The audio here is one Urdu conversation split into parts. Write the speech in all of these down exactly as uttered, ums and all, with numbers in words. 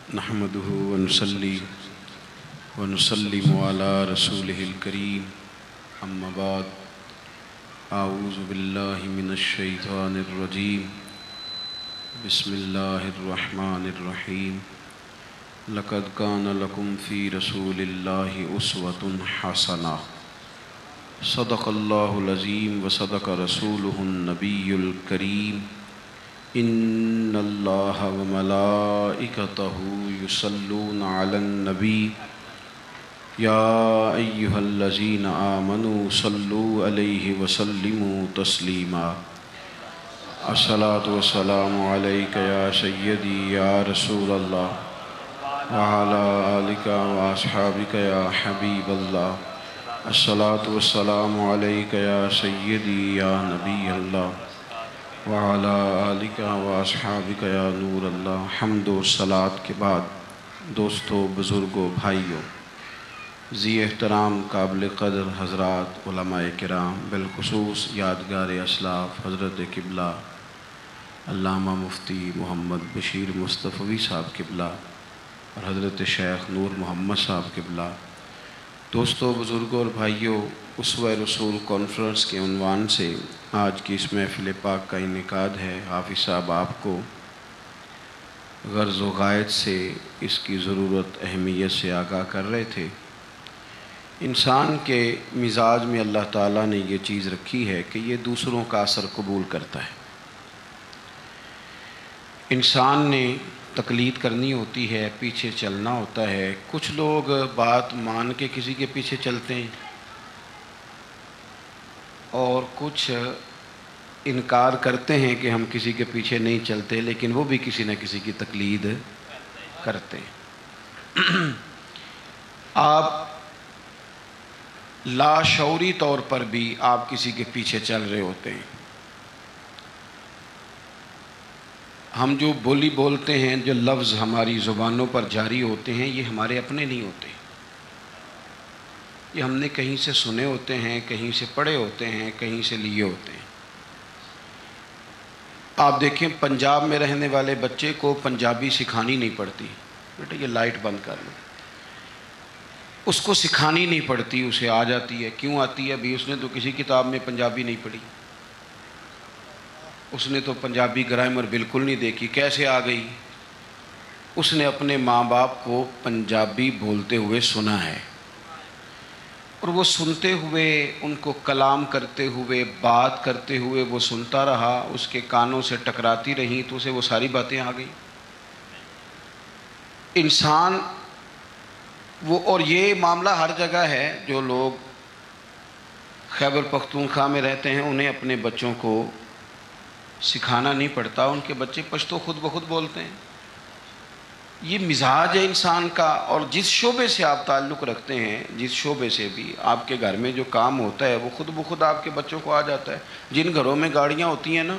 नहमदुहु व नुसल्ली व नुसल्लिमु अला रसूलिहिल करीम अम्मा बाद आऊज़ु बिल्लाहि मिनश शैतानिर रजीम बिस्मिल्लाहिर रहमानिर रहीम लक़द कान लकुम फ़ी रसूलिल्लाहि उस्वतुन हसना सदक़ल्लाहुल अज़ीम व सदक़ रसूलुहुन नबियुल करीम इन्नल्लाहा व मलाइकतहु युसल्लूना अलन नबी या अय्युहल्लज़ीना आमनू सल्लू अलैहि व सल्लिमू तस्लीमा अस्सलातु वस्सलामु अलैका या सय्यदी या रसूलल्लाह व अला आलिका व अस्हाबिका या हबीबल्लाह अस्सलातु वस्सलामु अलैका या सय्यदी या नबी अल्लाह व अला आलिका व अस्हाबिका या नूर अल्लाह। हम्द व सलात के बाद दोस्तों, बुज़ुर्गों, भाइयों, ज़ी एहतराम काबिल क़द्र हज़रात उलमाए किराम, बिलख़ुसूस यादगार असलाफ़ हज़रत क़िबला अल्लामा मुफ्ती मोहम्मद बशीर मुस्तफ़वी साहब क़िबला और हज़रत शेख नूर मोहम्मद साहब क़िबला। दोस्तों, बुज़ुर्गों और भाइयों, उसवा रसूल कॉन्फ्रेंस के उन्वान से आज की इस महफ़िल पाक का इनेकाद है। हाफ़िज़ साहब आपको ग़र्ज़ व ग़ायत से इसकी ज़रूरत अहमियत से आगाह कर रहे थे। इंसान के मिजाज में अल्लाह ताला ने ये चीज़ रखी है कि ये दूसरों का असर कबूल करता है। इंसान ने तकलीद करनी होती है, पीछे चलना होता है। कुछ लोग बात मान के किसी के पीछे चलते हैं और कुछ इनकार करते हैं कि हम किसी के पीछे नहीं चलते, लेकिन वो भी किसी न किसी की तकलीद करते हैं। आप लाशऊरी तौर पर भी आप किसी के पीछे चल रहे होते हैं। हम जो बोली बोलते हैं, जो लफ्ज़ हमारी ज़ुबानों पर जारी होते हैं, ये हमारे अपने नहीं होते। ये हमने कहीं से सुने होते हैं, कहीं से पढ़े होते हैं, कहीं से लिए होते हैं। आप देखें, पंजाब में रहने वाले बच्चे को पंजाबी सिखानी नहीं पड़ती। बेटा ये लाइट बंद कर लो। उसको सिखानी नहीं पड़ती, उसे आ जाती है। क्यों आती है? अभी उसने तो किसी किताब में पंजाबी नहीं पढ़ी, उसने तो पंजाबी ग्रामर बिल्कुल नहीं देखी। कैसे आ गई? उसने अपने माँ बाप को पंजाबी बोलते हुए सुना है और वो सुनते हुए, उनको कलाम करते हुए, बात करते हुए वो सुनता रहा, उसके कानों से टकराती रहीं तो उसे वो सारी बातें आ गई। इंसान वो, और ये मामला हर जगह है। जो लोग खैबर पख्तूनख्वा में रहते हैं, उन्हें अपने बच्चों को सिखाना नहीं पड़ता, उनके बच्चे पश्तो खुद ब खुद बोलते हैं। ये मिजाज है इंसान का। और जिस शोबे से आप ताल्लुक़ रखते हैं, जिस शोबे से भी आपके घर में जो काम होता है, वो खुद ब खुद आपके बच्चों को आ जाता है। जिन घरों में गाड़ियाँ होती हैं ना,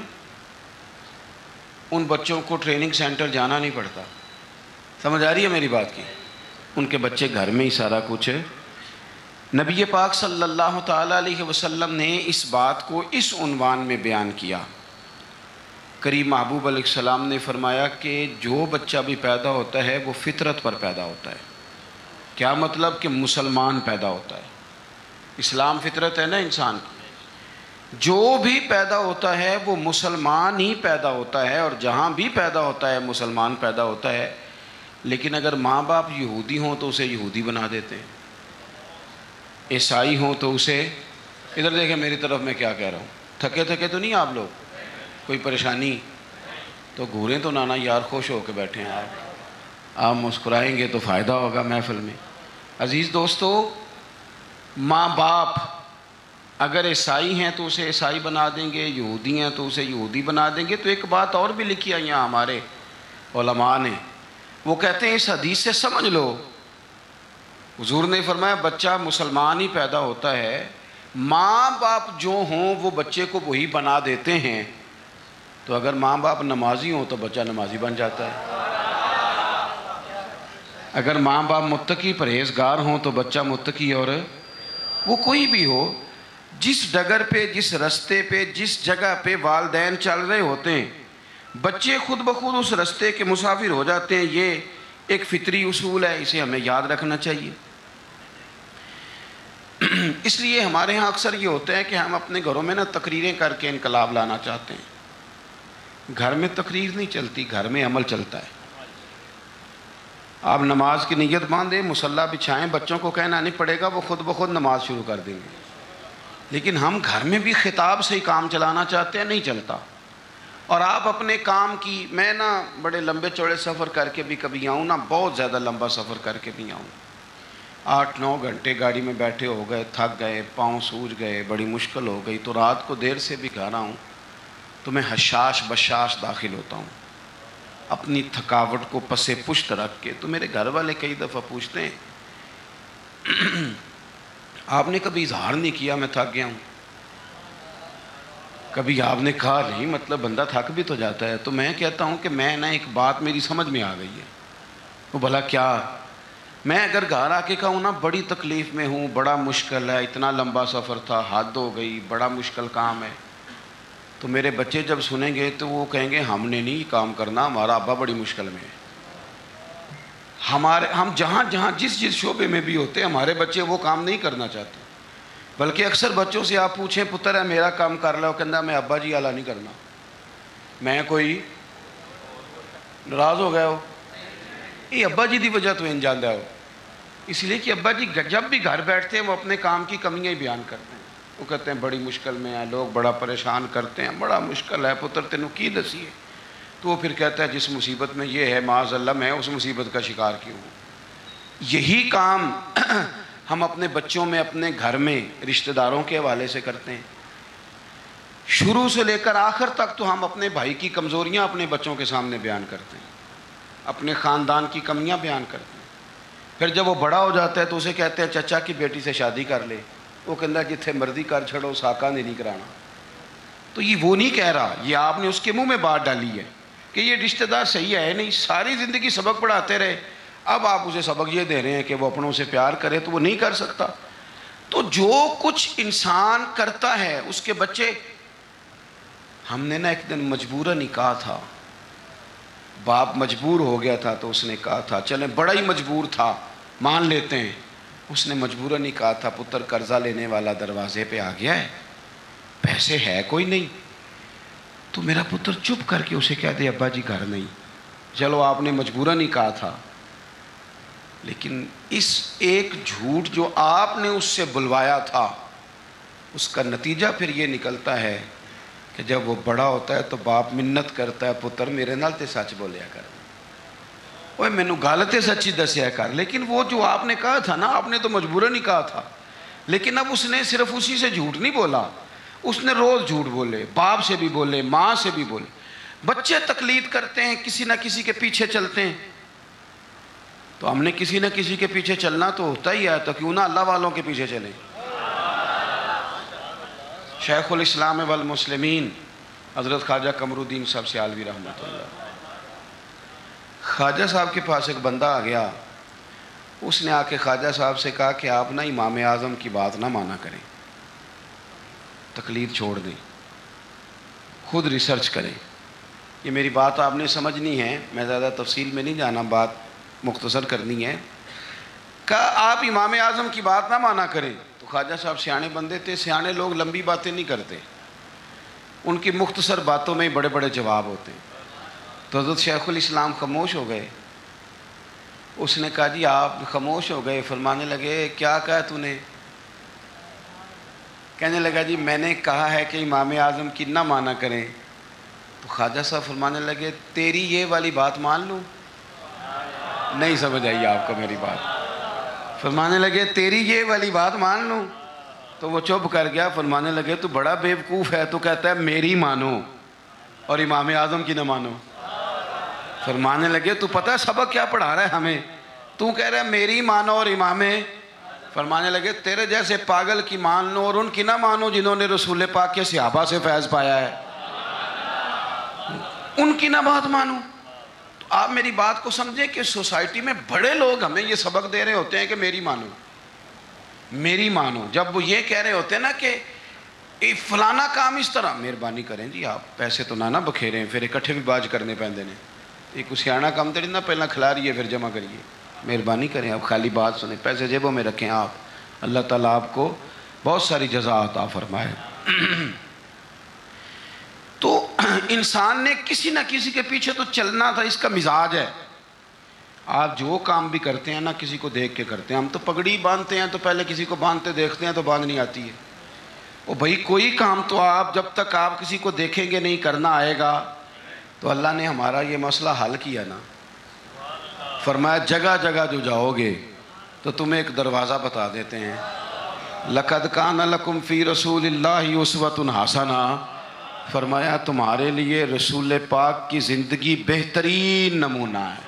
उन बच्चों को ट्रेनिंग सेंटर जाना नहीं पड़ता। समझ आ रही है मेरी बात की? उनके बच्चे घर में ही सारा कुछ है। नबी पाक सल्लल्लाहु ताला अलैहि वसल्लम ने इस बात को इस उन्वान में बयान किया। करीम महबूब अलैहिस्सलाम ने फरमाया कि जो बच्चा भी पैदा होता है वो फितरत पर पैदा होता है। क्या मतलब? कि मुसलमान पैदा होता है। इस्लाम फितरत है ना इंसान की। जो भी पैदा होता है वो मुसलमान ही पैदा होता है, और जहाँ भी पैदा होता है मुसलमान पैदा होता है। लेकिन अगर माँ बाप यहूदी हों तो उसे यहूदी बना देते हैं, ईसाई हों तो उसे, इधर देखें मेरी तरफ, मैं क्या कह रहा हूँ। थके थके तो नहीं आप लोग? कोई परेशानी? तो घूरें तो नाना यार, खुश होकर बैठे हैं आप। आप मुस्कुराएंगे तो फ़ायदा होगा महफिल में। अज़ीज़ दोस्तों, माँ बाप अगर ईसाई हैं तो उसे ईसाई बना देंगे, यहूदी हैं तो उसे यहूदी बना देंगे। तो एक बात और भी लिखी है यहाँ हमारे उलमा ने, वो कहते हैं इस हदीस से समझ लो, हुजूर ने फरमाया बच्चा मुसलमान ही पैदा होता है। माँ बाप जो हों वो बच्चे को वही बना देते हैं। तो अगर माँ बाप नमाजी हों तो बच्चा नमाजी बन जाता है। अगर माँ बाप मुत्तकी परहेज़गार हों तो बच्चा मुत्तकी, और वो कोई भी हो, जिस डगर पे, जिस रास्ते पे, जिस जगह पे वालिदैन चल रहे होते हैं, बच्चे खुद ब खुद उस रास्ते के मुसाफिर हो जाते हैं। ये ایک فطری اصول ہے، اسے ہمیں یاد رکھنا چاہیے۔ اس لیے ہمارے ہاں اکثر یہ ہوتا ہے کہ ہم اپنے گھروں میں نا تقریریں کر کے انقلاب لانا چاہتے ہیں۔ گھر میں تقریر نہیں چلتی، گھر میں عمل چلتا ہے۔ آپ نماز کی نیت باندھیں، مصلی بچھائیں، بچوں کو کہنا نہیں پڑے گا، وہ خود بخود نماز شروع کر دیں گے۔ لیکن ہم گھر میں بھی خطاب سے ہی کام چلانا چاہتے ہیں، نہیں چلتا۔ اور آپ اپنے کام کی، میں نا بڑے لمبے چوڑے سفر کر کے بھی کبھی آؤں نا، بہت زیادہ لمبا سفر کر کے بھی آؤں، آٹھ نو گھنٹے گاڑی میں بیٹھے ہو گئے، تھک گئے، پاؤں سوج گئے، بڑی مشکل ہو گئی، تو رات کو دیر سے بھی گھر آؤں تو میں حشاش بشاش داخل ہوتا ہوں اپنی تھکاوٹ کو پسے پشت رکھ کے۔ تو میرے گھر والے کئی دفعہ پوچھتے ہیں آپ نے کبھی اظہار نہیں کیا میں تھک گیا ہوں؟ کبھی آپ نے کہا نہیں، مطلب بندہ تھک بھی تو جاتا ہے۔ تو میں کہتا ہوں کہ میں نا ایک بات میری سمجھ میں آ گئی ہے۔ وہ بھلا کیا؟ میں اگر گھر آ کے کہوں نا بڑی تکلیف میں ہوں، بڑا مشکل ہے، اتنا لمبا سفر تھا، حد ہو گئی، بڑا مشکل کام ہے، تو میرے بچے جب سنیں گے تو وہ کہیں گے ہم نے نہیں کام کرنا، ہمارا ابا بڑی مشکل میں ہے۔ ہمارے ہم جہاں جہاں جس جس شعبے میں بھی ہوتے ہیں، ہمارے بچے وہ کام نہیں کرنا چاہتے۔ بلکہ اکثر بچوں سے آپ پوچھیں پتر ہے میرا کام کر لو، کہنا میں ابا جی والا نہیں کرنا۔ میں کوئی ناراض ہو گئے ہو؟ یہ ابا جی دی وجہ تو انجان دیا ہو، اس لیے کہ ابا جی جب بھی گھر بیٹھتے ہیں وہ اپنے کام کی کمیاں ہی بیان کرتے ہیں۔ وہ کہتے ہیں بڑی مشکل میں ہے، لوگ بڑا پریشان کرتے ہیں، بڑا مشکل ہے پتر تینوں کی دسی ہے۔ تو وہ پھر کہتا ہے جس مصیبت میں یہ ہے معاذ اللہ میں اس مصیبت کا شکار کیوں ہوں۔ یہی کام ہم اپنے بچوں میں، اپنے گھر میں، رشتہ داروں کے حوالے سے کرتے ہیں۔ شروع سے لے کر آخر تک تو ہم اپنے بھائی کی کمزوریاں اپنے بچوں کے سامنے بیان کرتے ہیں، اپنے خاندان کی کمیاں بیان کرتے ہیں۔ پھر جب وہ بڑا ہو جاتا ہے تو اسے کہتے ہیں چچا کی بیٹی سے شادی کر لے، وہ کہتا ہے جتھے مرضی کر چھڑو، ساکا نے نہیں کرانا۔ تو یہ وہ نہیں کہہ رہا، یہ آپ نے اس کے منہ میں بات ڈالی ہے کہ یہ رشتہ دار صحیح ہے نہیں، ساری زندگی سبق پڑھاتے رہے، اب آپ اسے سبق یہ دے رہے ہیں کہ وہ اپنوں سے پیار کرے، تو وہ نہیں کر سکتا۔ تو جو کچھ انسان کرتا ہے اس کے بچے، ہم نے نا ایک دن مجبوراً ہی کہا تھا، باپ مجبور ہو گیا تھا تو اس نے کہا تھا، چلیں بڑا ہی مجبور تھا مان لیتے ہیں، اس نے مجبوراً ہی کہا تھا پتر قرضہ لینے والا دروازے پہ آ گیا ہے، پیسے ہے کوئی نہیں۔ تو میرا پتر چپ کر کے اسے کہہ دے ابا جی گھر نہیں۔ چلو آپ نے مجبوراً ہی کہا تھا، لیکن اس ایک جھوٹ جو آپ نے اس سے بلوایا تھا، اس کا نتیجہ پھر یہ نکلتا ہے کہ جب وہ بڑا ہوتا ہے تو باپ منت کرتا ہے پتر میرے نال تے سچ بولیا کر، اوے مینو گل تے سچی دسیا کر۔ لیکن وہ جو آپ نے کہا تھا نا، آپ نے تو مجبوراً ہی کہا تھا، لیکن اب اس نے صرف اسی سے جھوٹ نہیں بولا، اس نے روز جھوٹ بولے، باپ سے بھی بولے، ماں سے بھی بولے۔ بچے تقلید کرتے ہیں، کسی نہ کسی کے پیچھے چلتے ہیں، تو ہم نے کسی نہ کسی کے پیچھے چلنا تو ہوتا ہی ہے، تو کیوں نہ اللہ والوں کے پیچھے چلیں۔ شیخ الاسلام والمسلمین حضرت خواجہ قمر الدین صاحب سیالوی رحمۃ اللہ، خواجہ صاحب کے پاس ایک بندہ آ گیا، اس نے آ کے خواجہ صاحب سے کہا کہ آپ نا امام اعظم کی بات نہ مانا کریں، تقلید چھوڑ دیں، خود ریسرچ کریں۔ یہ میری بات آپ نے سمجھنی ہے، میں زیادہ تفصیل میں نہیں جانا، بات مختصر کرنی ہے۔ کہا آپ امام اعظم کی بات نہ مانا کریں۔ تو خواجہ صاحب سیانے بندے تھے، سیانے لوگ لمبی باتیں نہیں کرتے، ان کی مختصر باتوں میں بڑے بڑے جواب ہوتے ہیں۔ تو حضرت شیخ الاسلام خاموش ہو گئے۔ اس نے کہا جی آپ خاموش ہو گئے، فرمانے لگے کیا کہا تو نے؟ کہنے لگا جی میں نے کہا ہے کہ امام اعظم کی نہ مانا کریں۔ تو خواجہ صاحب فرمانے لگے تیری یہ والی بات مان لوں؟ نہیں سمجھ آئی آپ کو میری بات؟ فرمانے لگے تیری یہ والی بات مان لوں؟ تو وہ چپ کر گیا، فرمانے لگے تو بڑا بیوقوف ہے، تو کہتا ہے میری مانو اور امام اعظم کی نہ مانو۔ فرمانے لگے تو پتہ ہے سبق کیا پڑھا رہا ہے ہمیں؟ تو کہہ رہا ہے میری مانو اور امام۔ فرمانے لگے تیرے جیسے پاگل کی مان لو اور ان کی نہ مانو جنہوں نے رسول پاک کے صحابہ سے فیض پایا ہے، ان کی نہ بات مانو۔ تو آپ میری بات کو سمجھیں کہ سوسائٹی میں بڑے لوگ ہمیں یہ سبق دے رہے ہوتے ہیں کہ میری مانو میری مانو، جب وہ یہ کہہ رہے ہوتے ہیں نا کہ فلانا کام اس طرح، مہربانی کریں جی آپ پیسے تو نہ نہ بکھیریں، پھر اکٹھے بھی باج کرنے پیندے نے، ایک سیاح کام تری نہ پہلا کھلا رہی ہے پھر جمع کریے. مہربانی کریں آپ خالی بات سنیں, پیسے جیبوں میں رکھیں آپ. اللہ تعالیٰ آپ کو بہت ساری جزا عطا فرمائے. تو انسان نے کسی نہ کسی کے پیچھے تو چلنا تھا, اس کا مزاج ہے. آپ جو کام بھی کرتے ہیں نا کسی کو دیکھ کے کرتے ہیں. ہم تو پگڑی باندھتے ہیں تو پہلے کسی کو باندھتے دیکھتے ہیں تو باندھنی آتی ہے. او بھائی کوئی کام تو آپ جب تک آپ کسی کو دیکھیں گے نہیں کرنا آئے گا. تو اللہ نے ہمارا یہ مسئلہ حل کیا نا, فرمایا جگہ جگہ جو جاؤ گے تو تمہیں ایک دروازہ بتا دیتے ہیں. لَقَدْ كَانَ لَكُمْ فِي رَسُولِ اللَّهِ أُسْوَةٌ حَسَنَةٌ, فرمایا تمہارے لیے رسول پاک کی زندگی بہترین نمونہ ہے.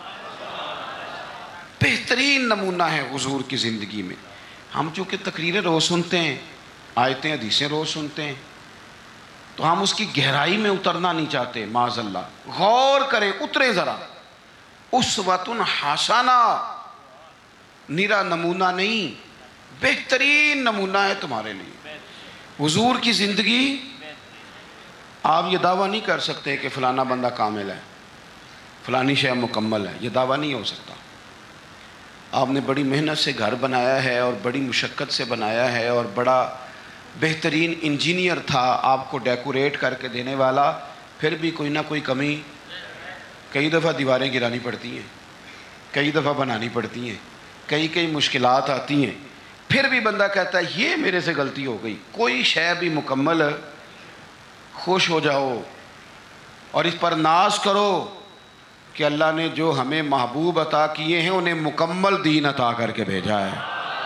بہترین نمونہ ہے حضور کی زندگی میں. ہم چونکہ تقریریں روز سنتے ہیں, آیتیں حدیثیں روز سنتے ہیں, تو ہم اس کی گہرائی میں اترنا نہیں چاہتے. معاذ اللہ, غور کریں, اتریں ذرا. اسوۃ حسنہ نیرا نمونہ نہیں, بہترین نمونہ ہے تمہارے لیے حضور کی زندگی. آپ یہ دعویٰ نہیں کر سکتے کہ فلانا بندہ کامل ہے, فلانی شے مکمل ہے, یہ دعویٰ نہیں ہو سکتا. آپ نے بڑی محنت سے گھر بنایا ہے اور بڑی مشقت سے بنایا ہے اور بڑا بہترین انجینئر تھا آپ کو ڈیکوریٹ کر کے دینے والا, پھر بھی کوئی نہ کوئی کمی. کئی دفعہ دیواریں گرانی پڑتی ہیں, کئی دفعہ بنانی پڑتی ہیں, کئی کئی مشکلات آتی ہیں, پھر بھی بندہ کہتا ہے یہ میرے سے غلطی ہو گئی. کوئی شے بھی مکمل, خوش ہو جاؤ اور اس پر ناز کرو کہ اللہ نے جو ہمیں محبوب عطا کیے ہیں انہیں مکمل دین عطا کر کے بھیجا ہے.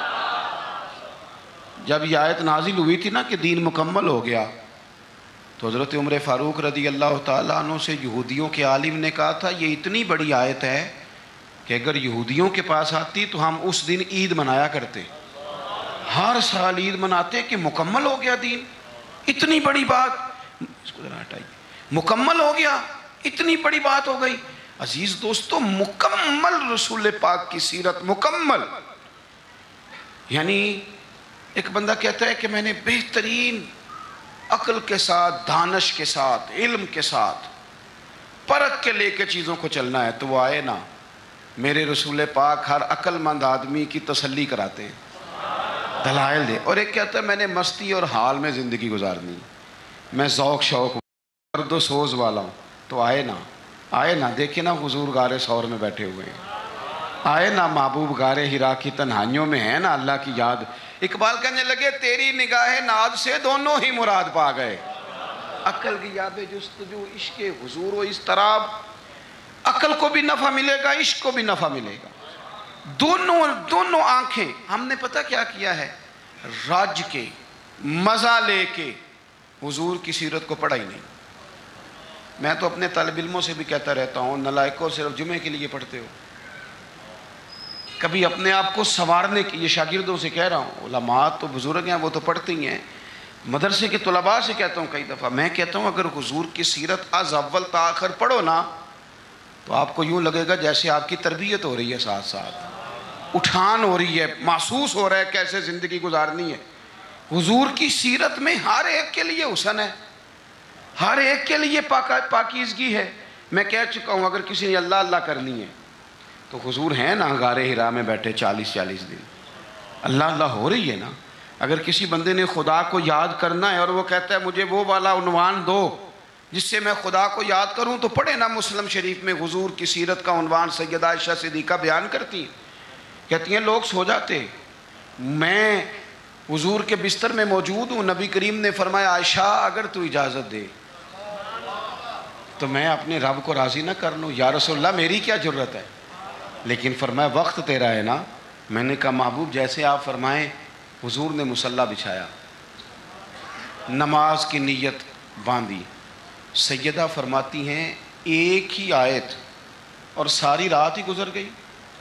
جب یہ آیت نازل ہوئی تھی نا کہ دین مکمل ہو گیا, تو حضرت عمر فاروق رضی اللہ تعالیٰ عنہ سے یہودیوں کے عالم نے کہا تھا یہ اتنی بڑی آیت ہے کہ اگر یہودیوں کے پاس آتی تو ہم اس دن عید منایا کرتے, ہر سال عید مناتے کہ مکمل ہو گیا دین. اتنی بڑی بات, اس کو ذرا ہٹائیے, مکمل ہو گیا, اتنی بڑی بات ہو گئی. عزیز دوستو, مکمل رسول پاک کی سیرت مکمل. یعنی ایک بندہ کہتا ہے کہ میں نے بہترین عقل کے ساتھ, دانش کے ساتھ, علم کے ساتھ پرکھ کے لے کے چیزوں کو چلنا ہے, تو وہ آئے نا میرے رسول پاک ہر عقل مند آدمی کی تسلی کراتے ہیں, دلائل دے. اور ایک کہتا ہے میں نے مستی اور حال میں زندگی گزارنی, میں ذوق شوق درد و سوز والا ہوں. تو آئے نا, آئے نا, دیکھیں نا حضور غار ثور میں بیٹھے ہوئے ہیں, آئے نا محبوب غار حرا کی تنہائیوں میں ہیں نا اللہ کی یاد. اقبال کہنے لگے تیری نگاہ ناز سے دونوں ہی مراد پا گئے. عقل کی یاد جستجو, عشق حضور و اضطراب. عقل کو بھی نفع ملے گا, عشق کو بھی نفع ملے گا. دونوں دونوں آنکھیں. ہم نے پتہ کیا کیا ہے, راج کے مزہ لے کے حضور کی سیرت کو پڑھا ہی نہیں. میں تو اپنے طالب علموں سے بھی کہتا رہتا ہوں, نلائکوں صرف جمعے کے لیے پڑھتے ہو. کبھی اپنے آپ کو سنوارنے کی, یہ شاگردوں سے کہہ رہا ہوں, علماء تو بزرگ ہیں وہ تو پڑھتے ہی ہیں. مدرسے کے طلباء سے کہتا ہوں کئی دفعہ, میں کہتا ہوں اگر حضور کی سیرت از اول تا آخر پڑھو نا تو آپ کو یوں لگے گا جیسے آپ کی تربیت ہو رہی ہے, ساتھ ساتھ اٹھان ہو رہی ہے, محسوس ہو رہا ہے کیسے زندگی گزارنی ہے. حضور کی سیرت میں ہر ایک کے لیے حسن ہے, ہر ایک کے لیے پاکیزگی ہے. میں کہہ چکا ہوں اگر کسی نے اللہ اللہ کرنی ہے تو حضور ہیں نا غار حرا میں بیٹھے چالیس چالیس دن, اللہ اللہ ہو رہی ہے نا. اگر کسی بندے نے خدا کو یاد کرنا ہے اور وہ کہتا ہے مجھے وہ والا عنوان دو جس سے میں خدا کو یاد کروں, تو پڑھے نا مسلم شریف میں حضور کی سیرت کا عنوان سیدہ عائشہ صدیقہ بیان کرتی ہیں. کہتی ہیں لوگ سو جاتے, میں حضور کے بستر میں موجود ہوں, نبی کریم نے فرمایا عائشہ اگر تو اجازت دے تو میں اپنے رب کو راضی نہ کر لوں. یا رسول اللہ میری کیا جرت ہے, لیکن فرمایا وقت تیرا ہے نا. میں نے کہا محبوب جیسے آپ فرمائیں. حضور نے مصلی بچھایا, نماز کی نیت باندھی. سیدہ فرماتی ہیں ایک ہی آیت اور ساری رات ہی گزر گئی.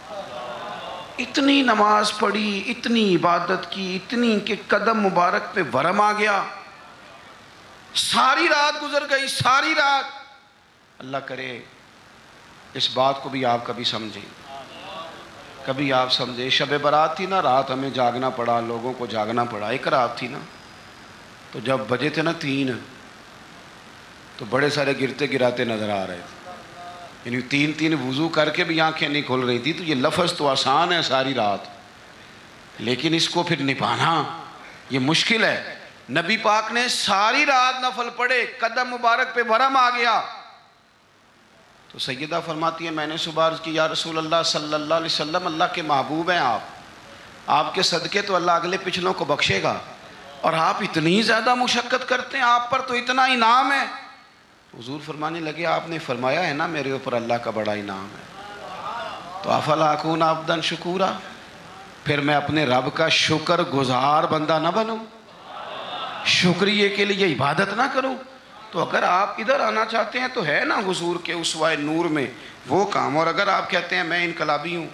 اتنی نماز پڑھی, اتنی عبادت کی, اتنی کہ قدم مبارک پہ ورم آ گیا, ساری رات گزر گئی, ساری رات. اللہ کرے اس بات کو بھی آپ کبھی سمجھیں, کبھی آپ سمجھیں. شب برات تھی نا, رات ہمیں جاگنا پڑا, لوگوں کو جاگنا پڑا. ایک رات تھی نا, تو جب بجے تھے نا تین, تو بڑے سارے گرتے گراتے نظر آ رہے تھے. یعنی تین تین وضو کر کے بھی آنکھیں نہیں کھل رہی تھی. تو یہ لفظ تو آسان ہے ساری رات, لیکن اس کو پھر نبھانا یہ مشکل ہے. نبی پاک نے ساری رات نفل پڑھے, قدم مبارک پہ ورم آ گیا. تو سیدہ فرماتی ہے میں نے صبح عرض کی یا رسول اللہ صلی اللہ علیہ وسلم, اللہ کے محبوب ہیں آپ, آپ کے صدقے تو اللہ اگلے پچھلوں کو بخشے گا, اور آپ اتنی زیادہ مشقت کرتے ہیں, آپ پر تو اتنا انعام ہے. حضور فرمانے لگے آپ نے فرمایا ہے نا میرے اوپر اللہ کا بڑا انعام ہے, تو افلا اکون عبدا شکورا, پھر میں اپنے رب کا شکر گزار بندہ نہ بنوں, شکریہ کے لیے عبادت نہ کروں. تو اگر آپ ادھر آنا چاہتے ہیں تو ہے نا حضور کے اسوہ نور میں وہ کام, اور اگر آپ کہتے ہیں میں انقلابی ہوں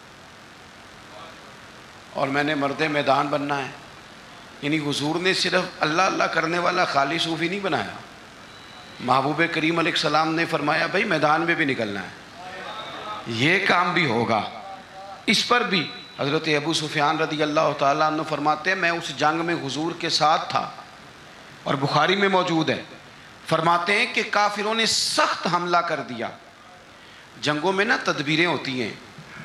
اور میں نے مرد میدان بننا ہے, یعنی حضور نے صرف اللہ اللہ کرنے والا خالی صوفی نہیں بنایا, محبوب کریم علیہ السلام نے فرمایا بھائی میدان میں بھی نکلنا ہے, یہ کام بھی ہوگا. اس پر بھی حضرت ابو سفیان رضی اللہ تعالیٰ عنہ فرماتے ہیں میں اس جنگ میں حضور کے ساتھ تھا, اور بخاری میں موجود ہے, فرماتے ہیں کہ کافروں نے سخت حملہ کر دیا. جنگوں میں نا تدبیریں ہوتی ہیں,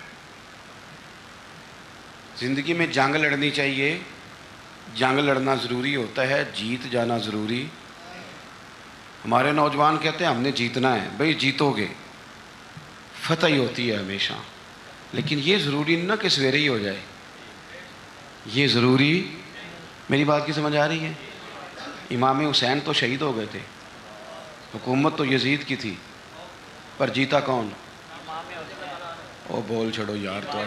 زندگی میں جنگ لڑنی چاہیے, جنگ لڑنا ضروری ہوتا ہے, جیت جانا ضروری. ہمارے نوجوان کہتے ہیں ہم نے جیتنا ہے, بھئی جیتو گے, فتح ہی ہوتی ہے ہمیشہ, لیکن یہ ضروری نہ کہ سویرے ہی ہو جائے, یہ ضروری. میری بات کی سمجھ آ رہی ہے؟ امام حسین تو شہید ہو گئے تھے, حکومت تو یزید کی تھی, پر جیتا کون؟ او بول چھڑو یار, تو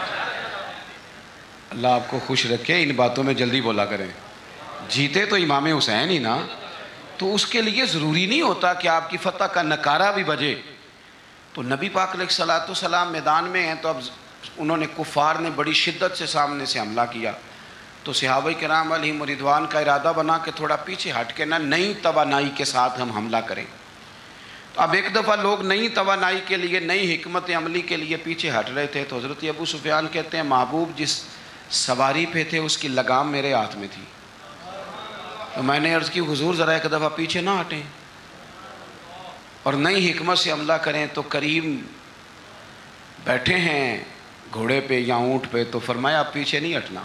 اللہ آپ کو خوش رکھے, ان باتوں میں جلدی بولا کریں. جیتے تو امام حسین ہی نا, تو اس کے لیے ضروری نہیں ہوتا کہ آپ کی فتح کا نکارہ بھی بجے. تو نبی پاک علیہ الصلوۃ والسلام میدان میں ہیں, تو اب انہوں نے کفار نے بڑی شدت سے سامنے سے حملہ کیا, تو صحابہ کرام علیہم رضوان کا ارادہ بنا کہ تھوڑا پیچھے ہٹ کے نا نئی توانائی کے ساتھ ہم حملہ کریں. تو اب ایک دفعہ لوگ نئی توانائی کے لیے, نئی حکمت عملی کے لیے پیچھے ہٹ رہے تھے. تو حضرت ابو سفیان کہتے ہیں محبوب جس سواری پہ تھے اس کی لگام میرے ہاتھ میں تھی, تو میں نے عرض کی حضور ذرا ایک دفعہ پیچھے نہ ہٹیں اور نئی حکمت سے حملہ کریں. تو کریم بیٹھے ہیں گھوڑے پہ یا اونٹ پہ, تو فرمایا اب پیچھے نہیں ہٹنا,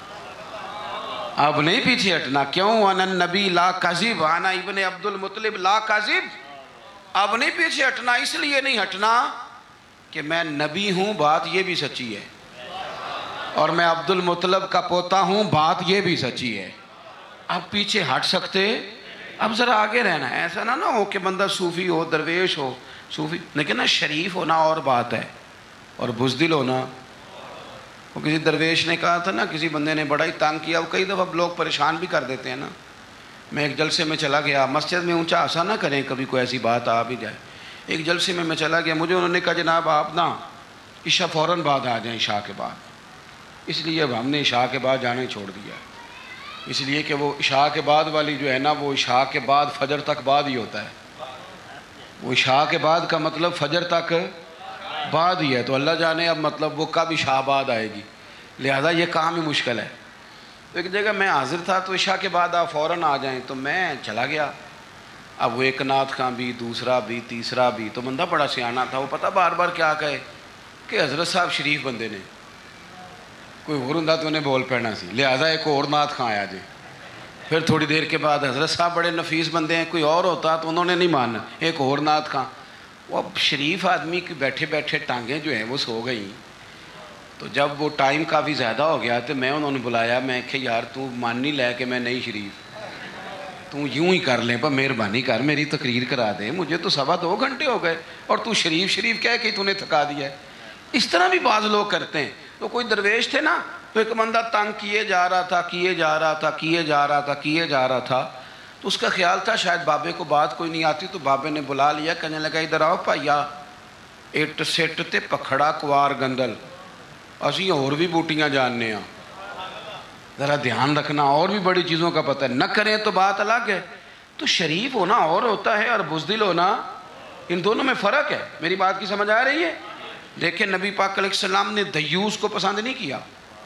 اب نہیں پیچھے ہٹنا. کیوں؟ انا النبی لا کذب, انا ابن عبد المطلب لا کذب. اب نہیں پیچھے ہٹنا, اس لیے نہیں ہٹنا کہ میں نبی ہوں, بات یہ بھی سچی ہے, اور میں عبد المطلب کا پوتا ہوں, بات یہ بھی سچی ہے. اب پیچھے ہٹ سکتے, اب ذرا آگے رہنا ہے. ایسا نہ نہ ہو کہ بندہ صوفی ہو, درویش ہو, صوفی لیکن نا شریف ہونا اور بات ہے, اور بزدل ہونا. وہ کسی درویش نے کہا تھا نا, کسی بندے نے بڑا ہی تانگ کیا, وہ کئی دفعہ لوگ پریشان بھی کر دیتے ہیں نا. میں ایک جلسے میں چلا گیا, مسجد میں اونچا آسا نہ کریں, کبھی کوئی ایسی بات آ بھی جائے. ایک جلسے میں میں چلا گیا, مجھے انہوں نے کہا جناب آپ نا عشاء فوراً بعد آ جائیں, عشاء کے بعد. اس لیے اب ہم نے عشاء کے بعد جانا ہی چھوڑ دیا, اس لیے کہ وہ عشاء کے بعد والی جو ہے نا, وہ عشاء کے بعد فجر تک بعد ہی ہوتا ہے. وہ عشاء کے بعد کا مطلب فجر تک بعد ہی ہے, تو اللہ جانے اب مطلب وہ کب عشاء بعد آئے گی, لہذا یہ کام ہی مشکل ہے. تو ایک جگہ میں حاضر تھا, تو عشاء کے بعد آپ فوراً آ جائیں, تو میں چلا گیا. اب وہ ایک نعت خاں بھی, دوسرا بھی, تیسرا بھی, تو بندہ بڑا سیانا تھا, وہ پتہ بار بار کیا کہے کہ حضرت صاحب شریف بندے نے, کوئی اور ہوں تو انہیں بول پینا سی, لہٰذا ایک اور نعت خاں آیا جی. پھر تھوڑی دیر کے بعد حضرت صاحب بڑے نفیس بندے ہیں, کوئی اور ہوتا تو انہوں نے نہیں ماننا, ایک اور نعت خاں. وہ اب شریف آدمی کی بیٹھے بیٹھے ٹانگیں جو ہیں وہ سو گئیں. تو جب وہ ٹائم کافی زیادہ ہو گیا تو میں انہوں نے بلایا, میں کہ یار تو مانی لے کے میں نہیں شریف, تو یوں ہی کر لیں, پر مہربانی کر میری تقریر کرا دیں, مجھے تو سوا دو گھنٹے ہو گئے اور تو شریف شریف کہہ کے تو نے تھکا دیا ہے. اس طرح بھی بعض لوگ کرتے ہیں. تو کوئی درویش تھے نا, تو ایک بندہ تنگ کیے جا رہا تھا, کیے جا رہا تھا, کیے جا رہا تھا, کیے جا رہا تھا. تو اس کا خیال تھا شاید بابے کو بات کوئی نہیں آتی, تو بابے نے بلا لیا, کہنے لگا ادھر آؤ پائیا, اٹ سٹ تے پکھڑا کوار گندل, اسی اور بھی بوٹیاں جاننے ہیں, ذرا دھیان رکھنا, اور بھی بڑی چیزوں کا پتہ ہے, نہ کریں تو بات الگ ہے. تو شریف ہونا اور ہوتا ہے, اور بزدل ہونا, ان دونوں میں فرق ہے. میری بات کی سمجھ آ رہی ہے؟ دیکھیں نبی پاک علیہ السلام نے دیوس کو پسند نہیں کیا,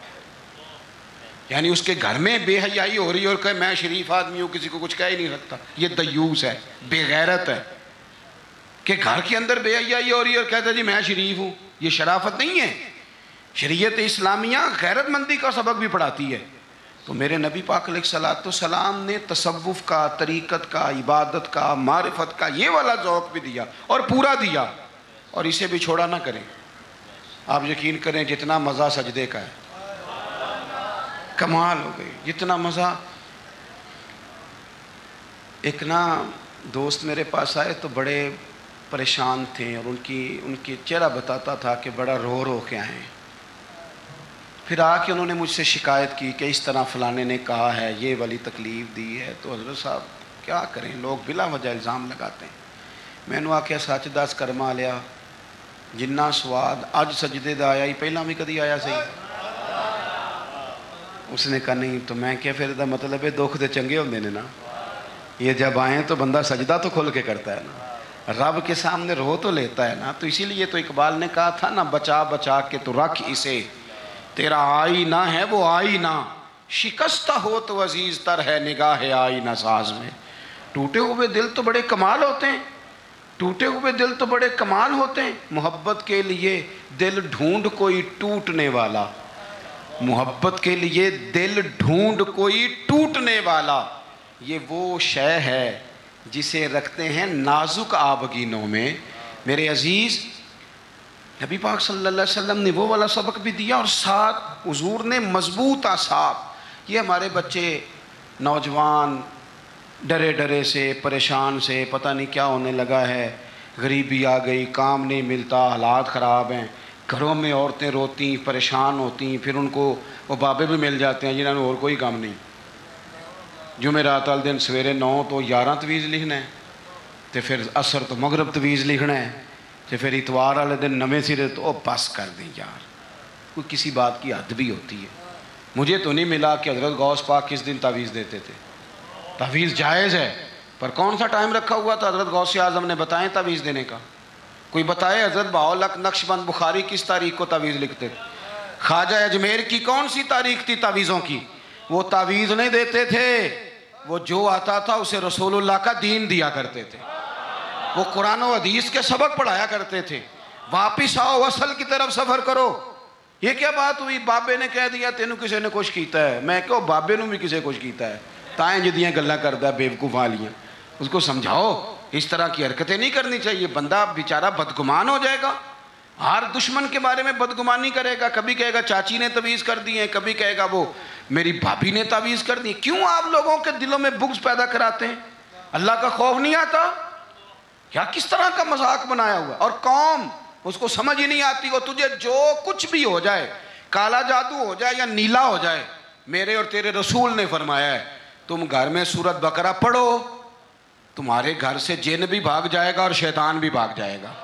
یعنی اس کے گھر میں بے حیائی ہو رہی اور کہ میں شریف آدمی ہوں, کسی کو کچھ کہہ ہی نہیں سکتا, یہ دیوس ہے, بے غیرت ہے. کہ گھر کے اندر بے حیائی ہو رہی ہے اور کہتا ہے جی میں شریف ہوں. یہ شرافت نہیں ہے. شریعت اسلامیہ غیرت مندی کا سبق بھی پڑھاتی ہے. تو میرے نبی پاک علیہ الصلوۃ والسلام نے تصوف کا، طریقت کا، عبادت کا، معرفت کا یہ والا ذوق بھی دیا اور پورا دیا، اور اسے بھی چھوڑا نہ کریں. آپ یقین کریں جتنا مزہ سجدے کا ہے، کمال ہو گئی جتنا مزہ. ایک نا دوست میرے پاس آئے تو بڑے پریشان تھے، اور ان کی ان کی چہرہ بتاتا تھا کہ بڑا رو رو کے آئے. پھر آ کے انہوں نے مجھ سے شکایت کی کہ اس طرح فلانے نے کہا ہے، یہ والی تکلیف دی ہے. تو حضرت صاحب کیا کریں، لوگ بلا وجہ الزام لگاتے ہیں. میں نے آخیا سچ دس کرما لیا، جنہ سواد اج سجدے دا آیا ہی پہلا بھی کدی آیا صحیح؟ اس نے کہا نہیں. تو میں کیا پھر دا مطلب ہے دکھ دے چنگے ہوندے نے نا، یہ جب آئیں تو بندہ سجدہ تو کھل کے کرتا ہے نا، رب کے سامنے رو تو لیتا ہے نا. تو اسی لیے تو اقبال نے کہا تھا نا، بچا بچا کے تو رکھ اسے، تیرا آئینہ ہے وہ آئینہ، شکستہ ہو تو عزیز تر ہے نگاہ آئینہ ساز میں. ٹوٹے ہوئے دل تو بڑے کمال ہوتے ہیں، ٹوٹے ہوئے دل تو بڑے کمال ہوتے ہیں. محبت کے لیے دل ڈھونڈ کوئی ٹوٹنے والا، محبت کے لیے دل ڈھونڈ کوئی ٹوٹنے والا، یہ وہ شے ہے جسے رکھتے ہیں نازک آبگینوں میں. میرے عزیز نبی پاک صلی اللہ علیہ وسلم نے وہ والا سبق بھی دیا، اور ساتھ حضور نے مضبوط اعصاب. یہ ہمارے بچے نوجوان ڈرے ڈرے سے، پریشان سے، پتہ نہیں کیا ہونے لگا ہے، غریبی آ گئی، کام نہیں ملتا، حالات خراب ہیں، گھروں میں عورتیں روتی پریشان ہوتی، پھر ان کو وہ بابے بھی مل جاتے ہیں جنہوں نے اور کوئی کام نہیں. جمعرات والے دن سویرے نو تو گیارہ تویز لکھنا ہے، تو پھر عصر تو مغرب تویز لکھنا ہے، تو پھر اتوار والے دن نویں سرے تو او بس کر دیں یار، کوئی کسی بات کی حد بھی ہوتی ہے. مجھے تو نہیں ملا کہ حضرت غوث پاک کس دن تعویذ دیتے تھے. تعویذ جائز ہے، پر کون سا ٹائم رکھا ہوا تھا حضرت غوث اعظم نے بتائیں تعویذ دینے کا؟ کوئی بتائے حضرت بہاؤالحق نقشبند بخاری کس تاریخ کو تعویذ لکھتے تھے؟ خواجہ اجمیر کی کون سی تاریخ تھی تعویذوں کی؟ وہ تعویذ نہیں دیتے تھے، وہ جو آتا تھا اسے رسول اللہ کا دین دیا کرتے تھے، وہ قرآن و حدیث کے سبق پڑھایا کرتے تھے. واپس آؤ، اصل کی طرف سفر کرو. یہ کیا بات ہوئی، بابے نے کہہ دیا تینوں کسی نے کچھ کیتا ہے؟ میں کہو بابے نے بھی کسی کچھ کیتا ہے، تائیں جدیاں گلاں کردا ہے بیوقوف والیاں. اس کو سمجھاؤ اس طرح کی حرکتیں نہیں کرنی چاہیے. بندہ بیچارہ بدگمان ہو جائے گا، ہر دشمن کے بارے میں بدگمانی کرے گا. کبھی کہے گا چاچی نے تعویذ کر دی ہے، کبھی کہے گا وہ میری بھابھی نے تعویذ کر دی. کیوں آپ لوگوں کے دلوں میں بغض پیدا کراتے ہیں؟ اللہ کا خوف نہیں آتا کیا؟ کس طرح کا مذاق بنایا ہوا. اور قوم اس کو سمجھ ہی نہیں آتی. وہ تجھے جو کچھ بھی ہو جائے، کالا جادو ہو جائے یا نیلا ہو جائے، میرے اور تیرے رسول نے فرمایا ہے تم گھر میں سورت بقرہ پڑھو، تمہارے گھر سے جن بھی بھاگ جائے گا اور شیطان بھی بھاگ جائے گا.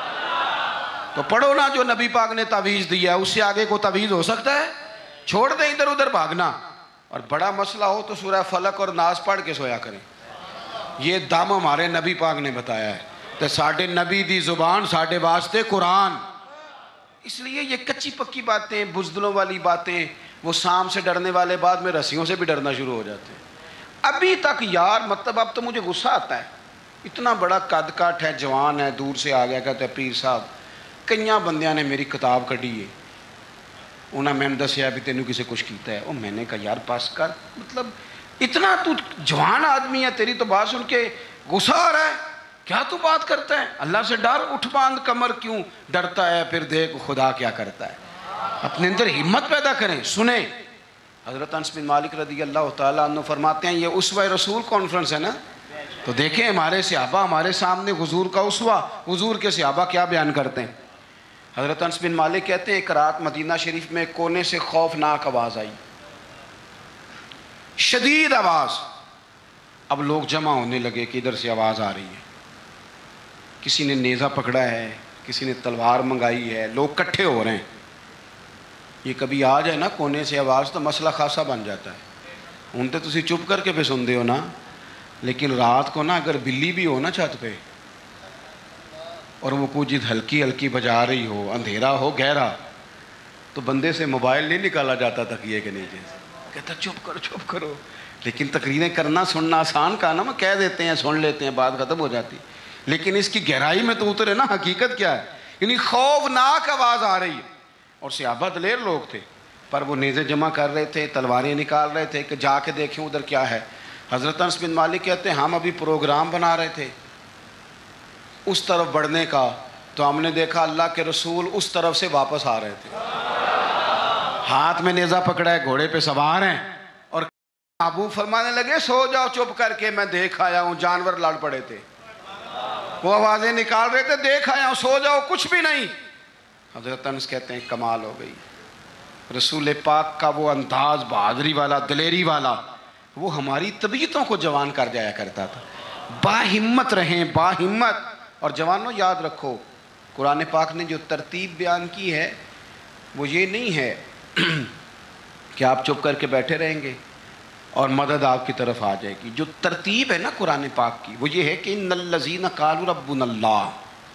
تو پڑھو نا جو نبی پاک نے تعویذ دیا ہے، اس سے آگے کو تعویذ ہو سکتا ہے؟ چھوڑ دیں ادھر ادھر بھاگنا. اور بڑا مسئلہ ہو تو سورہ فلق اور ناس پڑھ کے سویا کریں. یہ دم ہمارے نبی پاک نے بتایا ہے، تو ساڈے نبی دی زبان ساڈے واسطے قرآن. اس لیے یہ کچی پکی باتیں، بزدلوں والی باتیں، وہ سام سے ڈرنے والے بعد میں رسیوں سے بھی ڈرنا شروع ہو جاتے ہیں. ابھی تک یار مطلب اب تو مجھے غصہ آتا ہے، اتنا بڑا قد کاٹ ہے، جوان ہے، دور سے آ گیا کہتا ہے پیر صاحب کئیاں بندیاں نے میری کتاب کڈی ہے، انہاں میں نے دسیا بھی تینوں کسے کچھ کیتا ہے. او میں نے کہا یار پاس کر، مطلب اتنا تو جوان آدمی ہے، تیری تو بات سن کے غصہ آ رہا ہے، کیا تو بات کرتا ہے؟ اللہ سے ڈر، اٹھ باندھ کمر کیوں ڈرتا ہے، پھر دیکھ خدا کیا کرتا ہے. اپنے اندر ہمت پیدا کریں. سنیں حضرت انس بن مالک رضی اللہ تعالیٰ عنہ فرماتے ہیں، یہ اسوہ رسول کانفرنس ہے نا، تو دیکھیں ہمارے صحابہ ہمارے سامنے حضور کا اسوہ، حضور کے صحابہ کیا بیان کرتے ہیں. حضرت انس بن مالک کہتے ہیں ایک رات مدینہ شریف میں کونے سے خوفناک آواز آئی، شدید آواز. اب لوگ جمع ہونے لگے کہ ادھر سے آواز آ رہی ہے. کسی نے نیزہ پکڑا ہے، کسی نے تلوار منگائی ہے، لوگ کٹھے ہو رہے ہیں. یہ کبھی آ جائے نا کونے سے آواز تو مسئلہ خاصا بن جاتا ہے. ہوں تو تسی چپ کر کے پہ سن دے ہو نا، لیکن رات کو نا اگر بلی بھی ہو نا چھت پہ اور وہ کوئی چیز ہلکی ہلکی بجا رہی ہو، اندھیرا ہو گہرا، تو بندے سے موبائل نہیں نکالا جاتا تکیے کے نیچے سے، کہتا چپ کرو چپ کرو. لیکن تقریریں کرنا سننا آسان کا نا، وہ کہہ دیتے ہیں سن لیتے ہیں بات ختم ہو جاتی. لیکن اس کی گہرائی میں تو اترے نا حقیقت کیا ہے. یعنی خوفناک آواز آ رہی ہے. اور صحابہ دلیر لوگ تھے, پر وہ نیزے جمع کر رہے تھے, تلواریں نکال رہے تھے کہ جا کے دیکھیں ادھر کیا ہے. حضرت انس بن مالک کہتے ہیں ہم ابھی پروگرام بنا رہے تھے اس طرف بڑھنے کا, تو ہم نے دیکھا اللہ کے رسول اس طرف سے واپس آ رہے تھے, ہاتھ میں نیزہ پکڑا ہے, گھوڑے پہ سوار ہیں, اور ابو فرمانے لگے سو جاؤ چپ کر کے, میں دیکھ آیا ہوں جانور لڑ پڑے تھے. وہ آوازیں نکال رہے تھے, دیکھ آیا ہوں, سو جاؤ کچھ بھی نہیں. حضرت انس کہتے ہیں کمال ہو گئی. رسول پاک کا وہ انداز بہادری والا, دلیری والا, وہ ہماری طبیعتوں کو جوان کر جایا کرتا تھا. با ہمت رہیں, با ہمت. اور جوانوں یاد رکھو, قرآن پاک نے جو ترتیب بیان کی ہے وہ یہ نہیں ہے کہ آپ چپ کر کے بیٹھے رہیں گے اور مدد آپ کی طرف آ جائے گی. جو ترتیب ہے نا قرآن پاک کی وہ یہ ہے کہ ان الذین قالوا ربنا اللہ,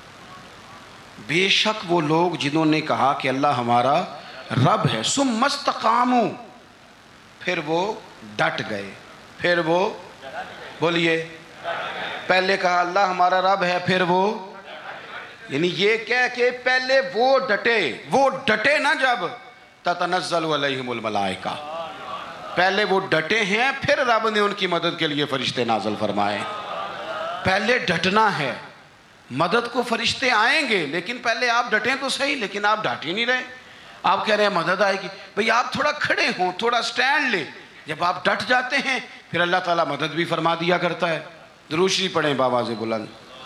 بے شک وہ لوگ جنہوں نے کہا کہ اللہ ہمارا رب ہے, ثم استقاموا, پھر وہ ڈٹ گئے, پھر وہ بولیے, پہلے کہا اللہ ہمارا رب ہے, پھر وہ, یعنی یہ کہہ کہ پہلے وہ ڈٹے, وہ ڈٹے نا جب تتنزل علیہم الملائکہ, پہلے وہ ڈٹے ہیں, پھر رب نے ان کی مدد کے لیے فرشتے نازل فرمائے. پہلے ڈٹنا ہے, مدد کو فرشتے آئیں گے, لیکن پہلے آپ ڈٹیں تو صحیح, لیکن آپ ڈٹ ہی نہیں رہے. آپ کہہ رہے ہیں مدد آئے گی, بھئی آپ تھوڑا کھڑے ہوں, تھوڑا سٹینڈ لیں. جب آپ ڈٹ جاتے ہیں پھر اللہ تعالیٰ مدد بھی فرما دیا کرتا ہے. درود شریف پڑھیں بآواز بلند.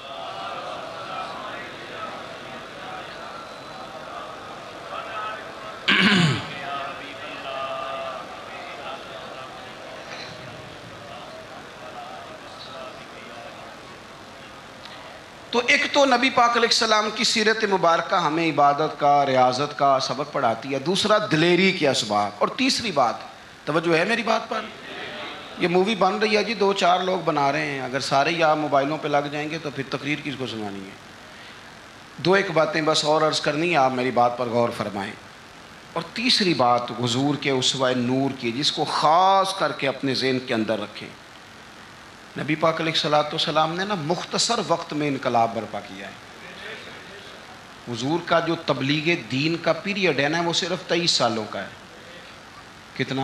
تو ایک تو نبی پاک علیہ السلام کی سیرت مبارکہ ہمیں عبادت کا, ریاضت کا سبق پڑھاتی ہے. دوسرا دلیری کے اسباق. اور تیسری بات, توجہ ہے میری بات پر, یہ مووی بن رہی ہے جی, دو چار لوگ بنا رہے ہیں, اگر سارے ہی آپ موبائلوں پہ لگ جائیں گے تو پھر تقریر کس کو سنانی ہے. دو ایک باتیں بس اور عرض کرنی ہے, آپ میری بات پر غور فرمائیں. اور تیسری بات حضور کے اسوہ نور کی, جس کو خاص کر کے اپنے ذہن کے اندر رکھیں. نبی پاک علیہ الصلوۃ والسلام نے نا مختصر وقت میں انقلاب برپا کیا ہے. حضور کا جو تبلیغ دین کا پیریڈ ہے نا وہ صرف تیئیس سالوں کا ہے. کتنا؟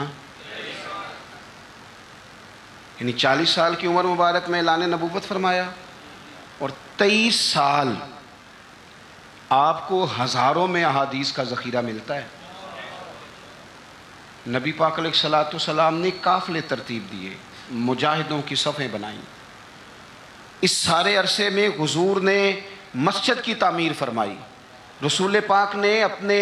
یعنی چالیس سال کی عمر مبارک میں اعلان نبوت فرمایا, اور تیئیس سال آپ کو ہزاروں میں احادیث کا ذخیرہ ملتا ہے. نبی پاک علیہ الصلوۃ والسلام نے قافلے ترتیب دیے, مجاہدوں کی صفیں بنائیں. اس سارے عرصے میں حضور نے مسجد کی تعمیر فرمائی. رسول پاک نے اپنے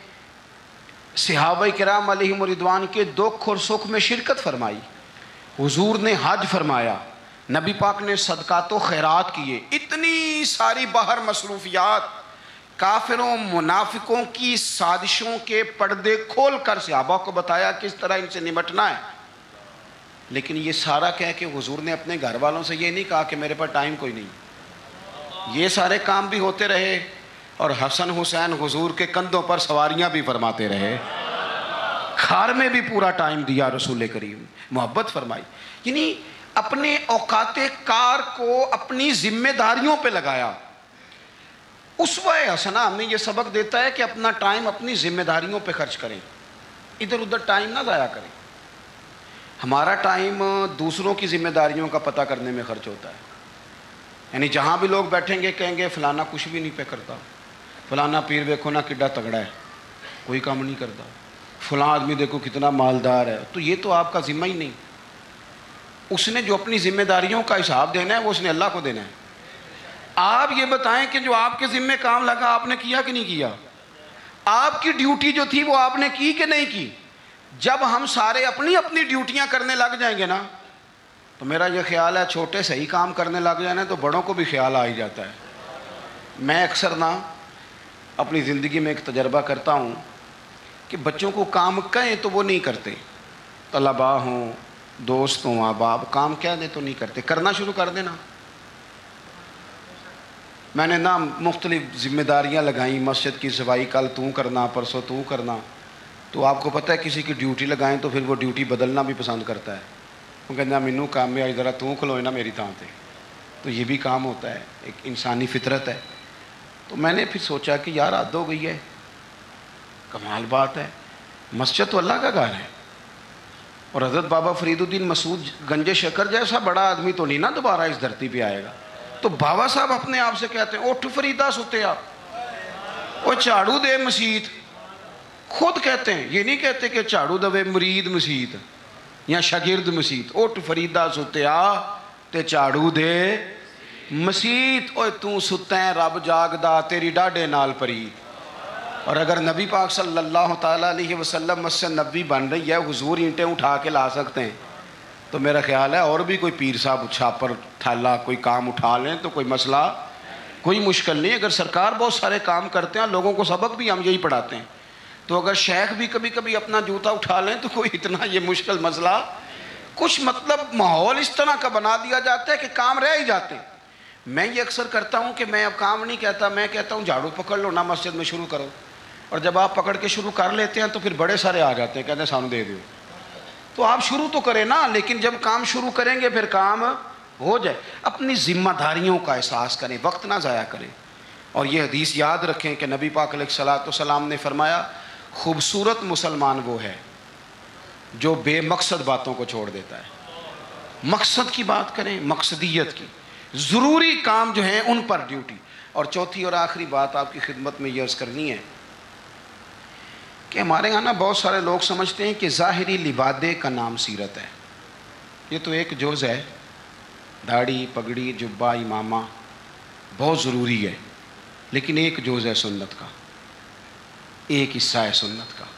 صحابہ کرام علیہم رضوان کے دکھ اور سکھ میں شرکت فرمائی. حضور نے حج فرمایا, نبی پاک نے صدقات و خیرات کیے. اتنی ساری باہر مصروفیات, کافروں منافقوں کی سازشوں کے پردے کھول کر صحابہ کو بتایا کس طرح ان سے نمٹنا ہے. لیکن یہ سارا کہہ کہ حضور نے اپنے گھر والوں سے یہ نہیں کہا کہ میرے پاس ٹائم کوئی نہیں. یہ سارے کام بھی ہوتے رہے, اور حسن حسین حضور کے کندھوں پر سواریاں بھی فرماتے رہے. کھار میں بھی پورا ٹائم دیا رسول کریم, محبت فرمائی. یعنی اپنے اوقات کار کو اپنی ذمہ داریوں پہ لگایا. اسوہ حسنہ ہمیں یہ سبق دیتا ہے کہ اپنا ٹائم اپنی ذمہ داریوں پہ خرچ کریں, ادھر ادھر ٹائم نہ ضائع کریں. ہمارا ٹائم دوسروں کی ذمہ داریوں کا پتہ کرنے میں خرچ ہوتا ہے. یعنی جہاں بھی لوگ بیٹھیں گے کہیں گے فلانا کچھ بھی نہیں پہ کرتا, فلانا پیر دیکھو نا کڈا تگڑا ہے, کوئی کام نہیں کرتا, فلاں آدمی دیکھو کتنا مالدار ہے. تو یہ تو آپ کا ذمہ ہی نہیں. اس نے جو اپنی ذمہ داریوں کا حساب دینا ہے وہ اس نے اللہ کو دینا ہے. آپ یہ بتائیں کہ جو آپ کے ذمہ کام لگا آپ نے کیا کہ نہیں کیا؟ آپ کی ڈیوٹی جو تھی وہ آپ نے کی کہ نہیں کی؟ جب ہم سارے اپنی اپنی ڈیوٹیاں کرنے لگ جائیں گے نا, تو میرا یہ خیال ہے چھوٹے صحیح کام کرنے لگ جائیں نا تو بڑوں کو بھی خیال آ ہی جاتا ہے. میں اکثر نا اپنی زندگی میں ایک تجربہ کرتا ہوں کہ بچوں کو کام کہیں تو وہ نہیں کرتے. طلباء ہوں, دوست ہوں, احباب, کام کہہ دیں تو نہیں کرتے, کرنا شروع کر دینا. میں نے نا مختلف ذمہ داریاں لگائیں, مسجد کی صفائی کل تو کرنا, پرسوں تو کرنا. تو آپ کو پتہ ہے کسی کی ڈیوٹی لگائیں تو پھر وہ ڈیوٹی بدلنا بھی پسند کرتا ہے. وہ کہنا مینوں کام میں آئی ذرا تو کھلوئے نا میری تھان تے. تو یہ بھی کام ہوتا ہے، ایک انسانی فطرت ہے۔ تو میں نے پھر سوچا کہ یار حد ہو گئی ہے، کمال بات ہے، مسجد تو اللہ کا گھر ہے، اور حضرت بابا فرید الدین مسعود گنج شکر جیسا بڑا آدمی تو نہیں نا دوبارہ اس دھرتی پہ آئے گا۔ تو بابا صاحب اپنے آپ سے کہتے ہیں اٹھ فریدہ ستیا، وہ جھاڑو دے مسیت، خود کہتے ہیں، یہ نہیں کہتے کہ جھاڑو دے مرید مسیت یا شاگرد مسیت، اٹھ فریدہ ستیا تے جھاڑو دے مسیت، اوے تو ستیں رب جاگدا تیری ڈاڈے نال پرید۔ اور اگر نبی پاک صلی اللہ تعالیٰ علیہ وسلم مسجد نبوی بن رہی ہے، حضور اینٹیں اٹھا کے لا سکتے ہیں، تو میرا خیال ہے اور بھی کوئی پیر صاحب چھاپر تھالا کوئی کام اٹھا لیں تو کوئی مسئلہ کوئی مشکل نہیں۔ اگر سرکار بہت سارے کام کرتے ہیں، لوگوں کو سبق بھی ہم یہی پڑھاتے ہیں، تو اگر شیخ بھی کبھی کبھی اپنا جوتا اٹھا لیں تو کوئی اتنا یہ مشکل مسئلہ کچھ مطلب ماحول اس طرح کا بنا دیا جاتا ہے کہ کام رہ ہی جاتے ہیں۔ میں یہ اکثر کرتا ہوں کہ میں اب کام نہیں کہتا، میں کہتا ہوں جھاڑو پکڑ لو نا مسجد میں شروع کرو، اور جب آپ پکڑ کے شروع کر لیتے ہیں تو پھر بڑے سارے آ جاتے ہیں، کہتے ہیں سانو دے دو، تو آپ شروع تو کریں نا، لیکن جب کام شروع کریں گے پھر کام ہو جائے۔ اپنی ذمہ داریوں کا احساس کریں، وقت نہ ضائع کریں، اور یہ حدیث یاد رکھیں کہ نبی پاک علیہ الصلوۃ والسلام نے فرمایا خوبصورت مسلمان وہ ہے جو بے مقصد باتوں کو چھوڑ دیتا ہے۔ مقصد کی بات کریں، مقصدیت کی، ضروری کام جو ہیں ان پر ڈیوٹی۔ اور چوتھی اور آخری بات آپ کی خدمت میں یہ عرض کرنی ہے کہ ہمارے یہاں نا بہت سارے لوگ سمجھتے ہیں کہ ظاہری لبادے کا نام سیرت ہے۔ یہ تو ایک جز ہے، داڑھی پگڑی جبہ امامہ بہت ضروری ہے، لیکن ایک جز ہے سنت کا، ایک حصہ ہے سنت کا،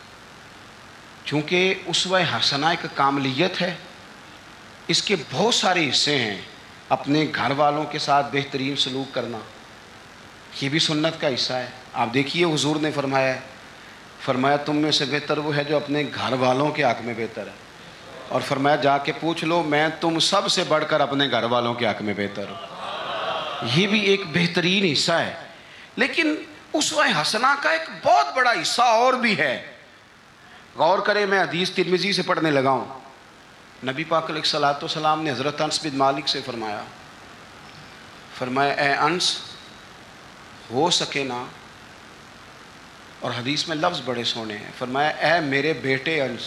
چونکہ اسوہ حسنہ ایک کاملیت ہے، اس کے بہت سارے حصے ہیں۔ اپنے گھر والوں کے ساتھ بہترین سلوک کرنا یہ بھی سنت کا حصہ ہے۔ آپ دیکھیے حضور نے فرمایا ہے، فرمایا تم میں سے بہتر وہ ہے جو اپنے گھر والوں کے حق میں بہتر ہے، اور فرمایا جا کے پوچھ لو میں تم سب سے بڑھ کر اپنے گھر والوں کے حق میں بہتر ہوں۔ یہ بھی ایک بہترین حصہ ہے، لیکن اسوہ حسنہ کا ایک بہت بڑا حصہ اور بھی ہے۔ غور کریں، میں حدیث ترمذی سے پڑھنے لگا ہوں، نبی پاک علیہ الصلوۃ والسلام نے حضرت انس بن مالک سے فرمایا فرمایا اے انس ہو سکے نا، اور حدیث میں لفظ بڑے سونے ہیں، فرمایا اے میرے بیٹے انس،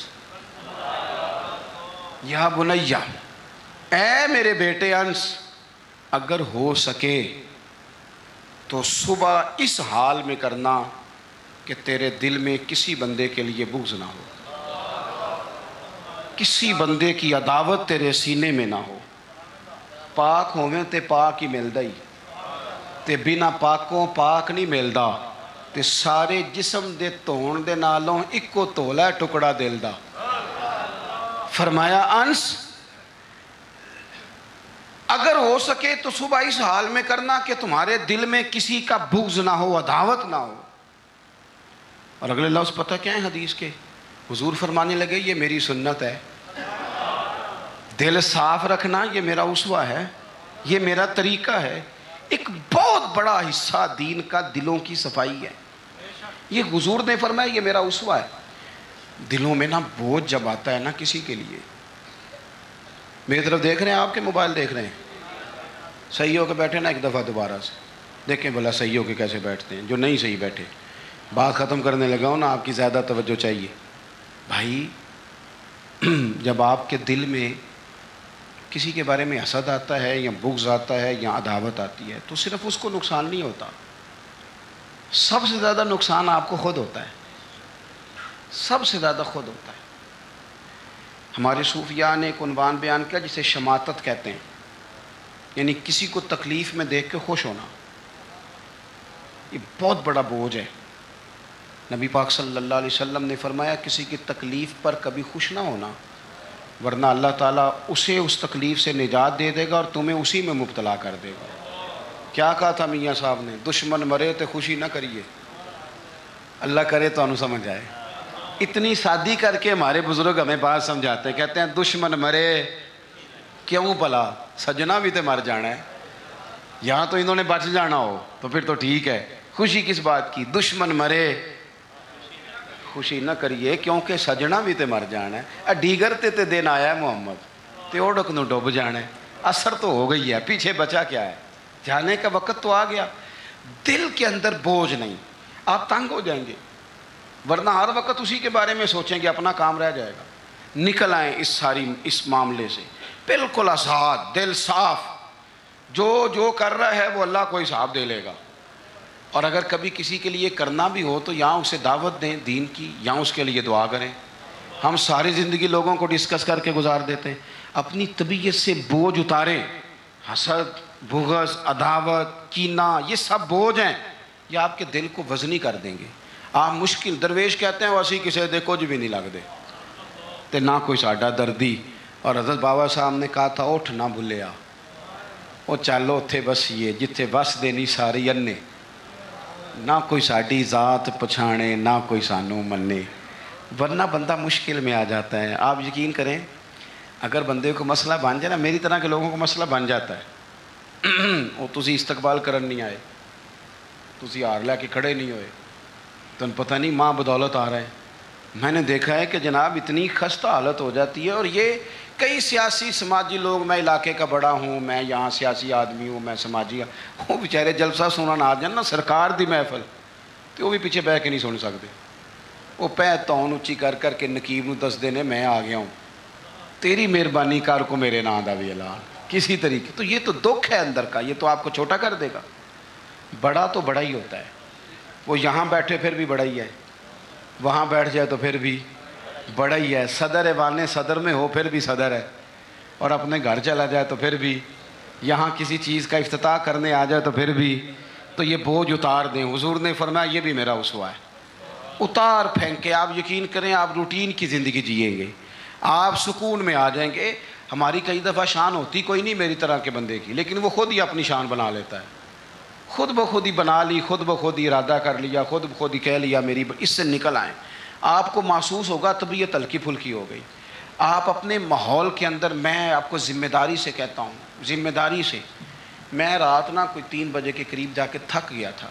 یا بنیا، اے میرے بیٹے انس، اگر ہو سکے تو صبح اس حال میں کرنا کہ تیرے دل میں کسی بندے کے لیے بغض نہ ہو، کسی بندے کی عداوت تیرے سینے میں نہ ہو۔ پاک ہوویں تے پاک ہی ملدا ہی، تے بنا پاکوں پاک نہیں ملدا، تے سارے جسم دے دھون دے نالوں اکو تولا ہے ٹکڑا دل دا۔ فرمایا انس اگر ہو سکے تو صبح اس حال میں کرنا کہ تمہارے دل میں کسی کا بغض نہ ہو، عداوت نہ ہو۔ اور اگلے لفظ پتہ کیا ہے حدیث کے؟ حضور فرمانے لگے یہ میری سنت ہے، دل صاف رکھنا یہ میرا اسوہ ہے، یہ میرا طریقہ ہے۔ ایک بہت بڑا حصہ دین کا دلوں کی صفائی ہے، یہ حضور نے فرمایا یہ میرا اسوہ ہے۔ دلوں میں نا بوجھ جب آتا ہے نا کسی کے لیے، میری طرف دیکھ رہے ہیں، آپ کے موبائل دیکھ رہے ہیں، صحیح ہو کے بیٹھے نا ایک دفعہ دوبارہ سے دیکھیں بھلا صحیح ہو کے کیسے بیٹھتے ہیں، جو نہیں صحیح بیٹھے۔ بات ختم کرنے لگا ہوں نا، آپ کی زیادہ توجہ چاہیے بھائی۔ جب آپ کے دل میں کسی کے بارے میں حسد آتا ہے یا بغض آتا ہے یا عداوت آتی ہے تو صرف اس کو نقصان نہیں ہوتا، سب سے زیادہ نقصان آپ کو خود ہوتا ہے، سب سے زیادہ خود ہوتا ہے۔ ہمارے صوفیاء نے ایک عنوان بیان کیا جسے شماتت کہتے ہیں، یعنی کسی کو تکلیف میں دیکھ کے خوش ہونا، یہ بہت بڑا بوجھ ہے۔ نبی پاک صلی اللہ علیہ وسلم نے فرمایا کسی کی تکلیف پر کبھی خوش نہ ہونا، ورنہ اللہ تعالیٰ اسے اس تکلیف سے نجات دے دے گا اور تمہیں اسی میں مبتلا کر دے گا۔ کیا کہا تھا میاں صاحب نے؟ دشمن مرے تو خوشی نہ کریے، اللہ کرے تو انہوں سمجھ آئے۔ اتنی سادی کر کے ہمارے بزرگ ہمیں بات سمجھاتے ہیں، کہتے ہیں دشمن مرے کیوں بھلا، سجنا بھی تو مر جانا ہے، یہاں تو انہوں نے بچ جانا ہو تو پھر تو ٹھیک ہے، خوشی کس بات کی؟ دشمن مرے خوشی نہ کریے کیونکہ سجنا بھی تے مر جانا ہے، ڈیگر تے تے دن آیا ہے محمد تے اوڑک نو ڈوب جانا ہے۔ اثر تو ہو گئی ہے، پیچھے بچا کیا ہے؟ جانے کا وقت تو آ گیا. دل کے اندر بوجھ نہیں، آپ تنگ ہو جائیں گے، ورنہ ہر وقت اسی کے بارے میں سوچیں گے اپنا کام رہ جائے گا. نکل آئیں اس ساری اس معاملے سے بالکل آزاد، دل صاف. جو جو کر رہا ہے وہ اللہ کو حساب دے لے گا. اور اگر کبھی کسی کے لیے کرنا بھی ہو تو یہاں اسے دعوت دیں دین کی، یہاں اس کے لیے دعا کریں. ہم ساری زندگی لوگوں کو ڈسکس کر کے گزار دیتے ہیں. اپنی طبیعت سے بوجھ اتاریں. حسد، بغض، عداوت، کینہ، یہ سب بوجھ ہیں، یہ آپ کے دل کو وزنی کر دیں گے. آپ مشکل درویش کہتے ہیں ویسی کسی دے کچھ بھی نہیں لگ دے تے نہ کوئی ساڈا دردی. اور حضرت بابا صاحب نے کہا تھا اٹھ نہ بھلیا، وہ چلو اتھے بسیے جتھے بس دینی ساری انے، نہ کوئی ساڈی ذات پچھانے نہ کوئی سانو منے. ورنہ بندہ مشکل میں آ جاتا ہے. آپ یقین کریں اگر بندے کو مسئلہ بن جائے نا، میری طرح کے لوگوں کو مسئلہ بن جاتا ہے، وہ تسی استقبال کرن نہیں آئے، تسی ہار لے کے کھڑے نہیں ہوئے، تن پتہ نہیں ماں بدولت آ رہے ہیں. میں نے دیکھا ہے کہ جناب اتنی خستہ حالت ہو جاتی ہے. اور یہ کئی سیاسی سماجی لوگ، میں علاقے کا بڑا ہوں، میں یہاں سیاسی آدمی ہوں، میں سماجی، وہ بیچارے جلسہ سنن آ جان نا سرکار دی محفل، تو وہ بھی پیچھے بہ کے نہیں سن سکتے. وہ پہ تون اچھی کر کر کے نقیب نو دس دینے میں آ گیا ہوں، تیری مہربانی کر کو میرے نام دا بھی اعلان کسی طریقے. تو یہ تو دکھ ہے اندر کا، یہ تو آپ کو چھوٹا کر دے گا. بڑا تو بڑا ہی ہوتا ہے. وہ یہاں بیٹھے پھر بھی بڑا ہی ہے، وہاں بیٹھ جائے تو پھر بھی بڑا ہی ہے. صدر ایوان صدر میں ہو پھر بھی صدر ہے، اور اپنے گھر چلا جائے تو پھر بھی، یہاں کسی چیز کا افتتاح کرنے آ جائے تو پھر بھی. تو یہ بوجھ اتار دیں. حضور نے فرمایا یہ بھی میرا اسوہ ہے. اتار پھینکے آپ یقین کریں آپ روٹین کی زندگی جئیں گے، آپ سکون میں آ جائیں گے. ہماری کئی دفعہ شان ہوتی کوئی نہیں میری طرح کے بندے کی، لیکن وہ خود ہی اپنی شان بنا لیتا ہے. خود بخود ہی بنا لی، خود بخود ہی ارادہ کر لیا، خود بخود ہی کہہ لیا میری. اس سے نکل آئیں. آپ کو محسوس ہوگا طبیعت ہلکی پھلکی ہو گئی. آپ اپنے ماحول کے اندر، میں آپ کو ذمہ داری سے کہتا ہوں، ذمہ داری سے، میں رات نا کوئی تین بجے کے قریب جا کے تھک گیا تھا.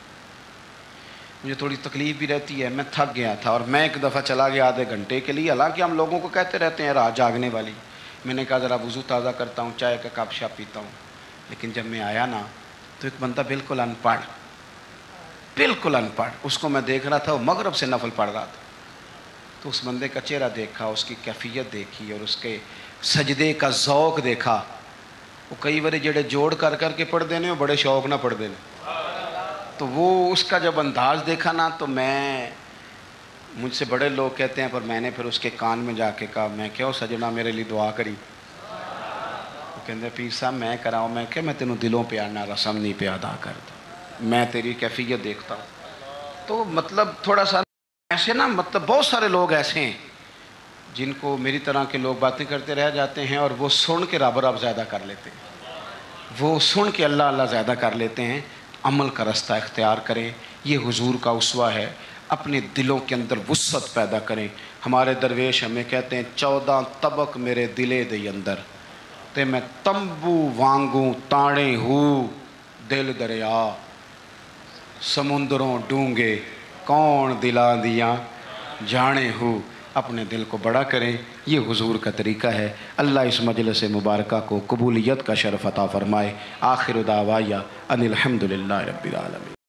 مجھے تھوڑی تکلیف بھی رہتی ہے، میں تھک گیا تھا، اور میں ایک دفعہ چلا گیا آدھے گھنٹے کے لیے. حالانکہ ہم لوگوں کو کہتے رہتے ہیں رات جاگنے والی. میں نے کہا ذرا وضو تازہ کرتا ہوں، چائے کا کپ شاپ پیتا ہوں. لیکن جب میں آیا نا تو ایک بندہ بالکل ان پڑھ، بالکل ان پڑھ، اس کو میں دیکھ رہا تھا، وہ مغرب سے نفل پڑھ رہا تھا. تو اس بندے کا چہرہ دیکھا، اس کی کیفیت دیکھی، اور اس کے سجدے کا ذوق دیکھا. وہ کئی بارے جڑے جوڑ کر کر کے پڑھ دینے، وہ بڑے شوق نہ پڑھ دینے. تو وہ اس کا جب انداز دیکھا نا تو میں، مجھ سے بڑے لوگ کہتے ہیں، پر میں نے پھر اس کے کان میں جا کے کہا، میں کہو سجنا میرے لیے دعا کری. وہ کہتے ہیں پیر صاحب میں کراؤں. میں کہ میں تینوں دلوں پہ آنا رسم نہیں پہ ادا کرتا، میں تیری کیفیت دیکھتا ہوں. تو مطلب تھوڑا سا ایسے نا، مطلب بہت سارے لوگ ایسے ہیں جن کو میری طرح کے لوگ باتیں کرتے رہ جاتے ہیں، اور وہ سن کے رب رب زیادہ کر لیتے ہیں، وہ سن کے اللہ اللہ زیادہ کر لیتے ہیں. عمل کا رستہ اختیار کریں. یہ حضور کا اسوہ ہے. اپنے دلوں کے اندر وسعت پیدا کریں. ہمارے درویش ہمیں کہتے ہیں چودہ طبق میرے دلے دے اندر تے میں تمبو وانگوں تاڑے ہو دل دریا سمندروں ڈونگے کون دلاں دیاں جانے ہو. اپنے دل کو بڑا کریں. یہ حضور کا طریقہ ہے. اللہ اس مجلس مبارکہ کو قبولیت کا شرف عطا فرمائے. آخر دعوایا ان الحمدللہ رب العالمین.